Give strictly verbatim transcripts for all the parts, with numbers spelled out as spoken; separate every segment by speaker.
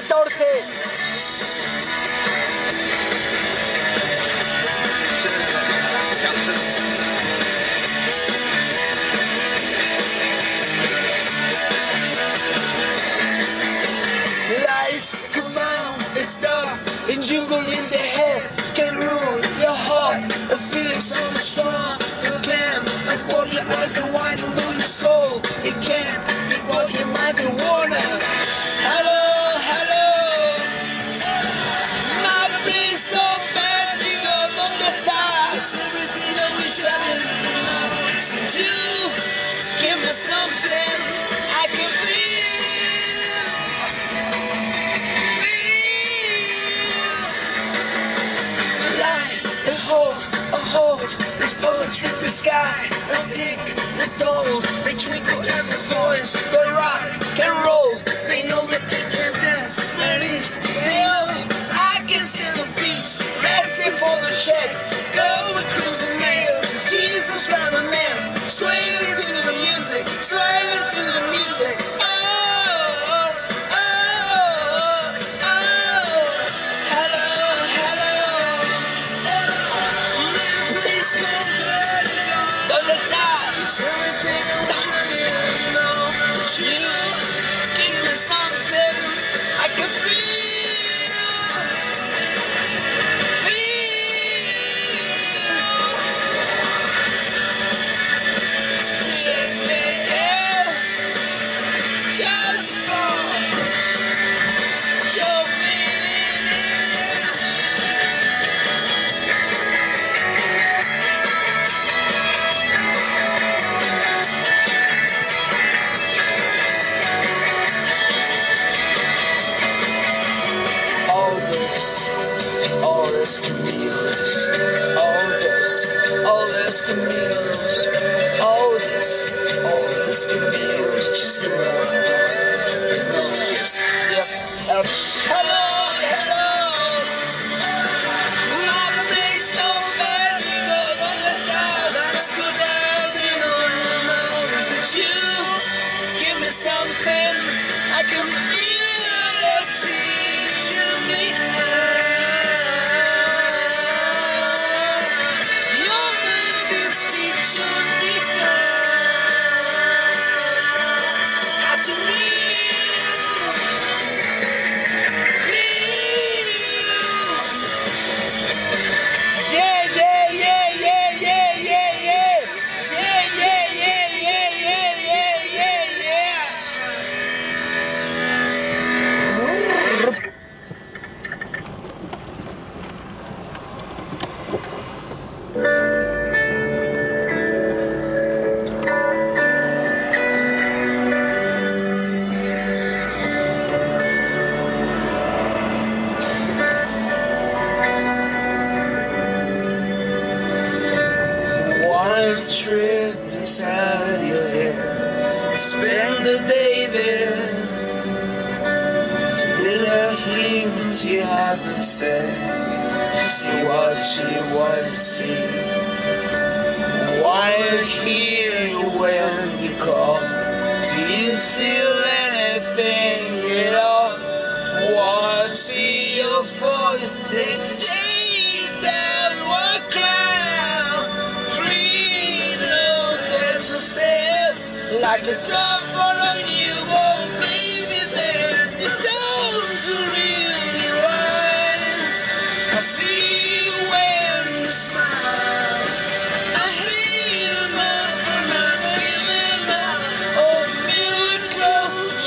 Speaker 1: catorce. Life, come on, it's dark, and jungle in the head can rule your heart. A feeling so strong, you can afford your eyes are wide and rule your soul. It can't be what you might be wanting. Hello, hello. My place so bad, you go on the stars. Everything that we shine. Since you give me something I can feel. This poetry, the sky, the thick, the gold. They twinkle every voice, they rock and roll. They know that they can dance, at least they know. I can see the beats, resting for the check. Go with cruising nails, it's Jesus round the man. Swaying to the music, swaying to the music. Oh, oh, oh, oh. Hello, hello. Everything I want you to know, but you give me something I can feel, feel. Yeah, just for show me. All this can be yours. All this, all this can be yours. All this, all this can be yours. Just go on. Yes, yes. Um, hello, hello. My place so bad, you go on the stars. That's good, you know, that you give me something I can feel. Let's see, you me. Trip inside your head, spend the day there. Little things you haven't said, see what you want to see. Wanna hear you when you call. Do you feel anything at all? Want to see your voice take day down one crown. Like a top on a newborn baby's head, it sounds really wise. I see you when you smile. I see the moment I'm feeling now. Oh, miracles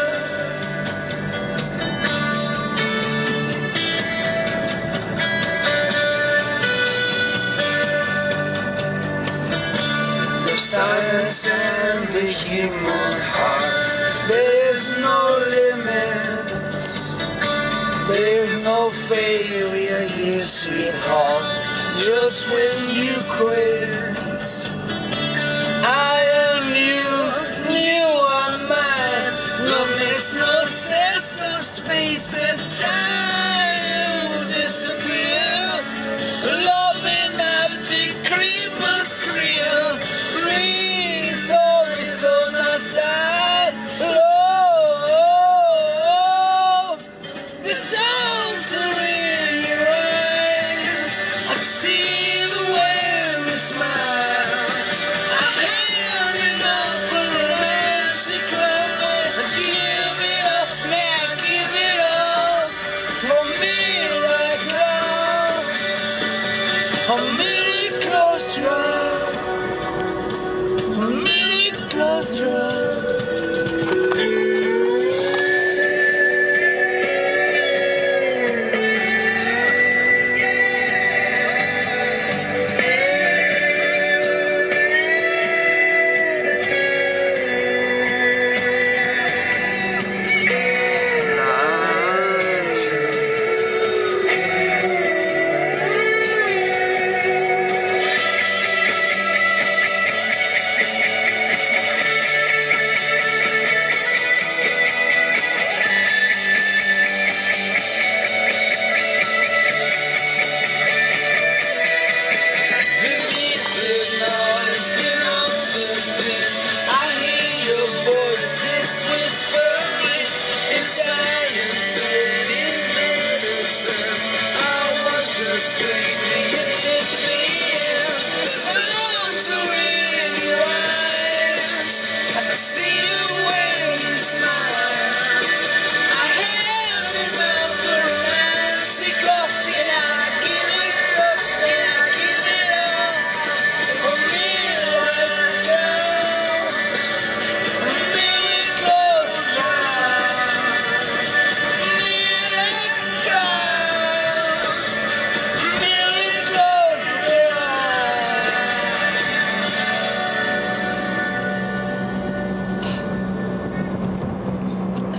Speaker 1: try. The silence and the human heart, there's no limits. There's no failure here, sweetheart, just when you quit. I am you, you are mine. No makes no sense of space as time will disappear. Love in that big Christmas crib. Breeze on its own side. Oh, oh, oh.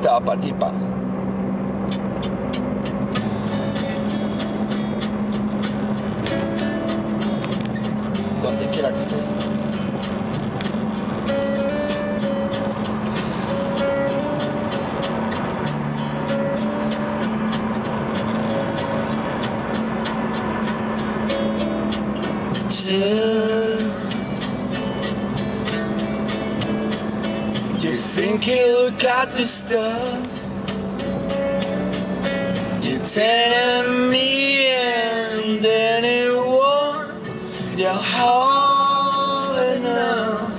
Speaker 1: estaba para ti, pa. Donde quiera que estés. You think you got this stuff? You're telling me and anyone you're hard enough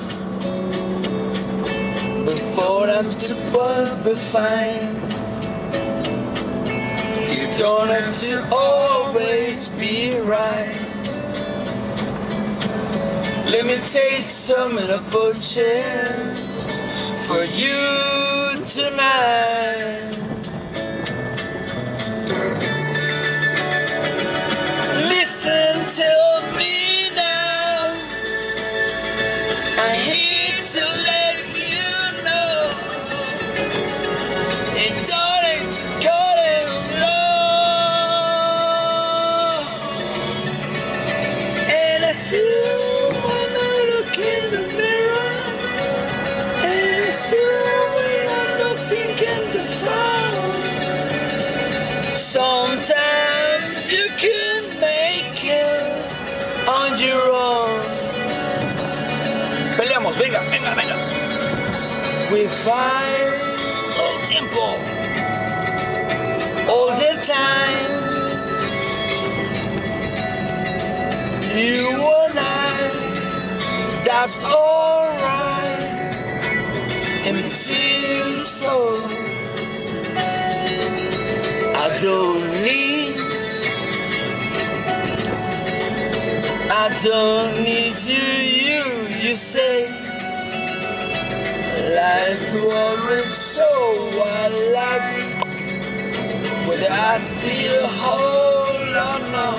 Speaker 1: before them to be find. You don't have to always be right. Let me take some of the chance for you tonight. Listen to me now. I hate to let you know it don't cut it low. And I see in the mirror, and it's you when I'm not thinking to fall. Sometimes you can make it on your own. Peleamos, venga, venga, venga. We fight all tiempo, all the time. You and I. That's alright, and it feels so. I don't need, I don't need you, you, you say. Life's worried, so I like it, but I still hold on on.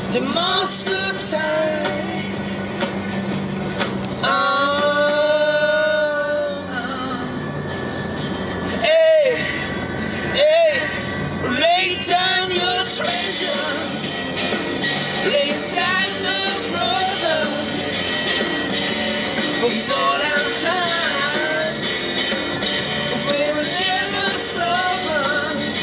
Speaker 1: the monster time. Oh, hey, hey, lay down your treasure, lay down the brother, before our time, before a jealous lover,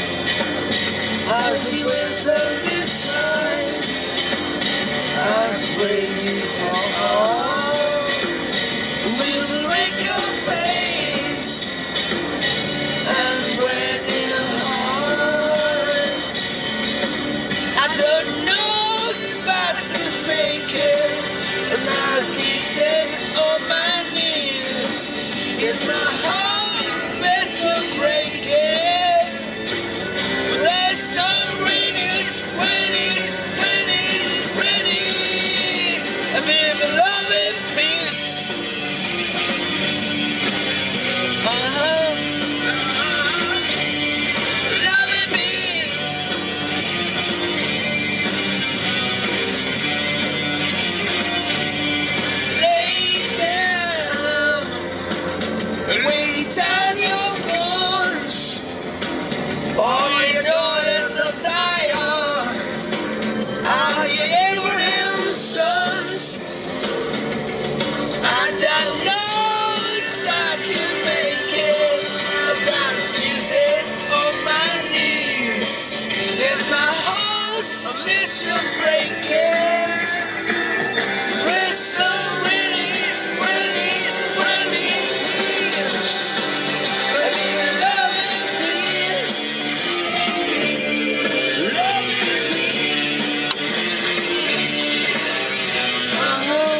Speaker 1: as you enter this night, I pray you talk, we'll break your face and break your heart. I don't know about to take it, and I'll be sitting on my knees. Is my heart bet to break it? There's some rainies, rainies, rainies, rainies. I mean, the love and peace. Uh-huh. Love and peace. Lay down, lay down your wounds. All your daughters of Zion, all your Abraham's sons. And I know I can make it. I gotta use it on my knees. There's my hope, a mission breaking. With some release, release, release. Let me love and peace. Love and peace. Uh-huh.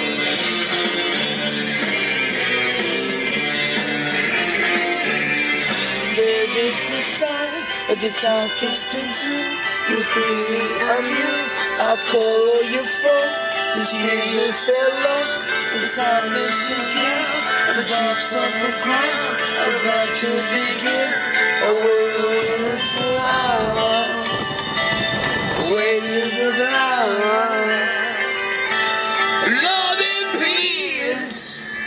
Speaker 1: Said it's a time, but the time is dancing. You free me on you. I call all your phone. This year you stay alone. The sun is too young. The chips on the ground. I'm about to dig in. Away with the flower. Away with the flower. Love and peace.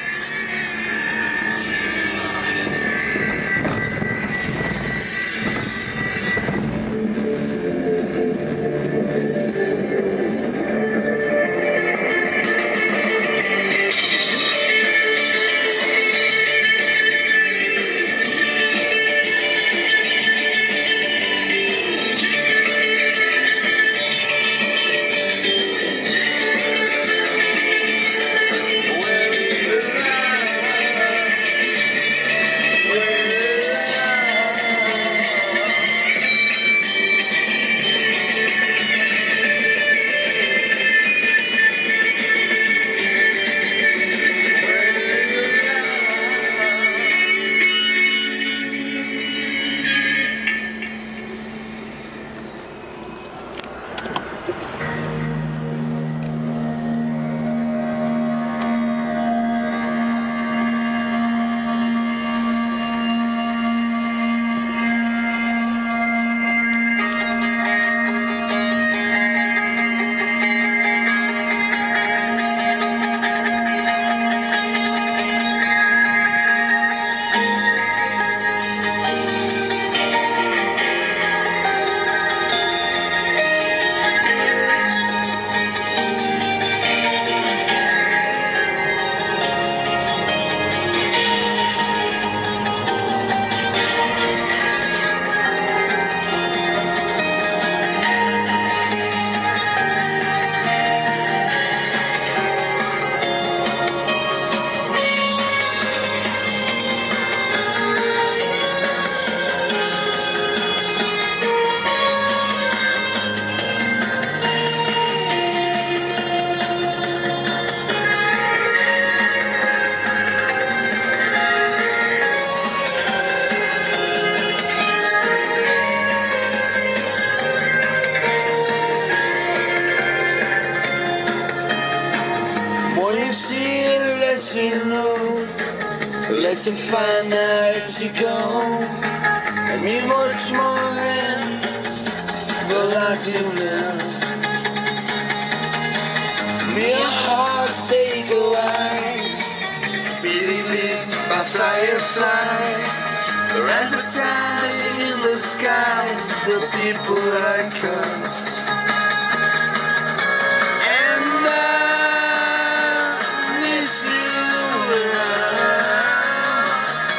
Speaker 1: you know, let's find out to go. I mean much more than what I do now. flies. They're advertising in the skies the people like us. And I miss you around.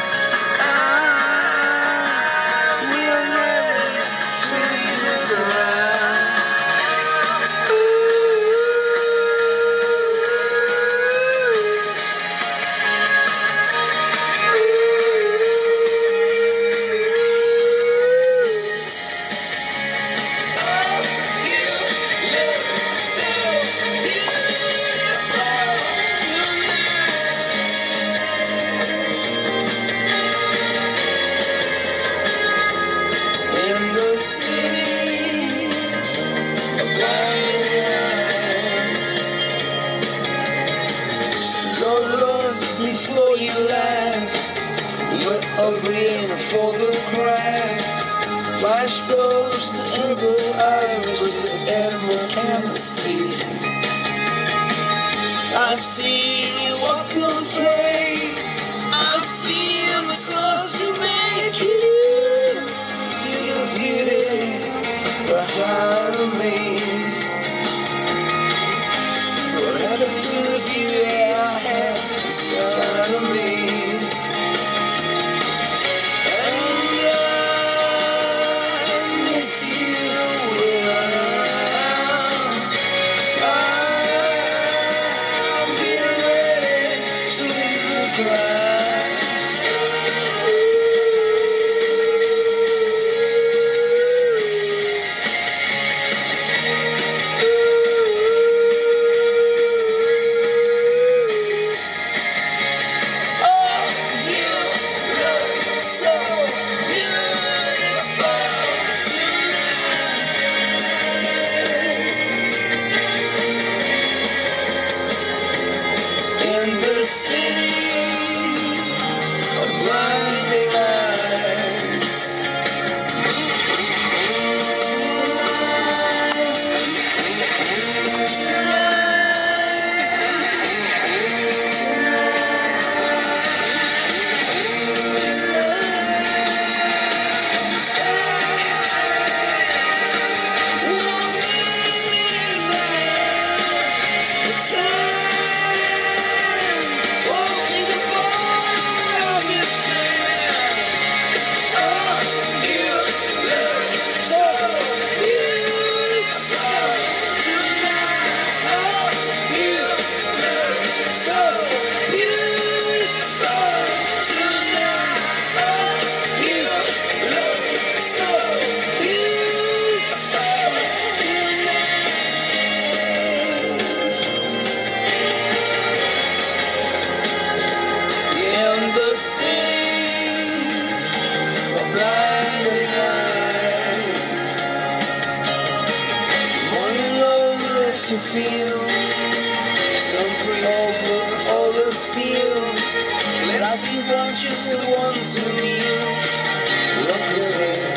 Speaker 1: I will never turn it around. Before you laugh, you're ugly and a photograph. Flash those ever irises ever can see. I've seen you walk afraid. I've seen the thoughts you make you to the beauty behind of me. What happened to the beauty I had inside of me? And I miss you around. I'm getting ready to leave the ground. In the city of blinding lights, you feel something over all the steel. Lassies aren't just the ones who kneel. Look at it.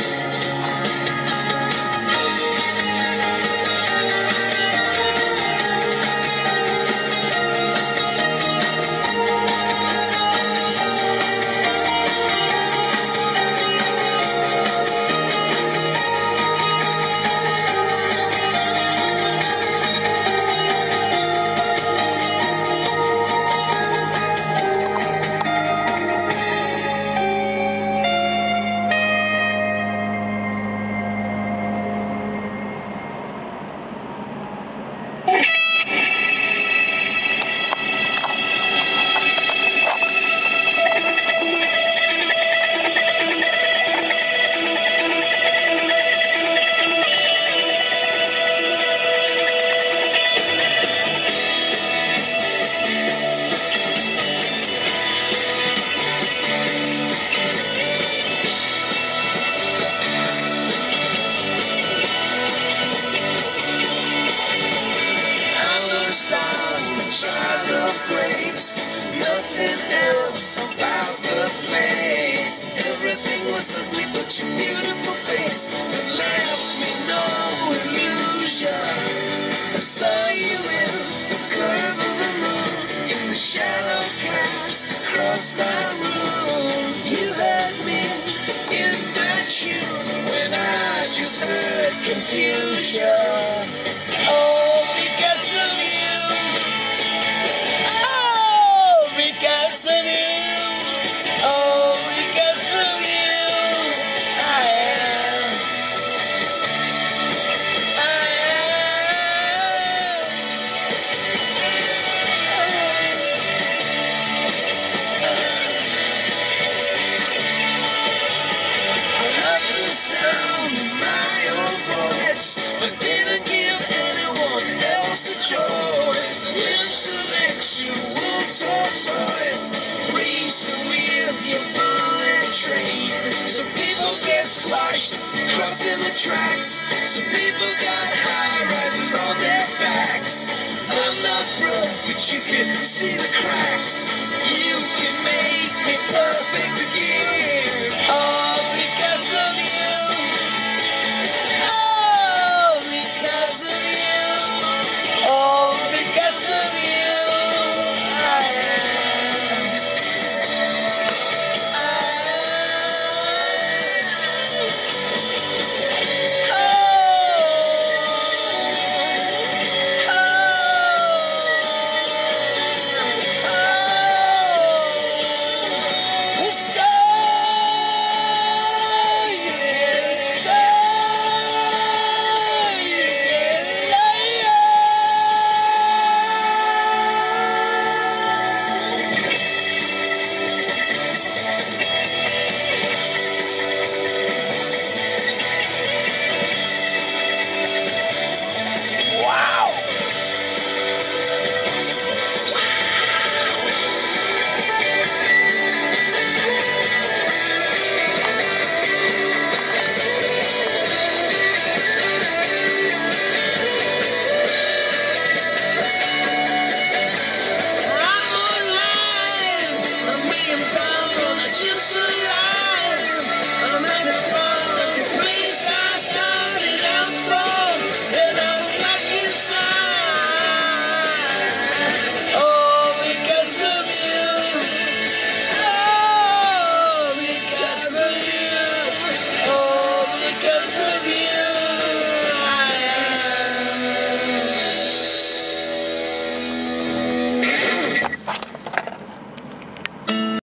Speaker 1: Child of grace, nothing else about the place. Everything was ugly but your beautiful face that left me no illusion. I saw you in the curve of the moon, in the shadow cast across my room. future. Oh, because of you. Oh, because of you. Oh, because of you. I am. I am. I love the sound of my own voice, but didn't give anyone else a choice. Intellectual tortoise, racing with your bullet train. Some people get squashed, crossing the tracks. Some people got high rises on their backs. I'm not broke, but you can see the cracks.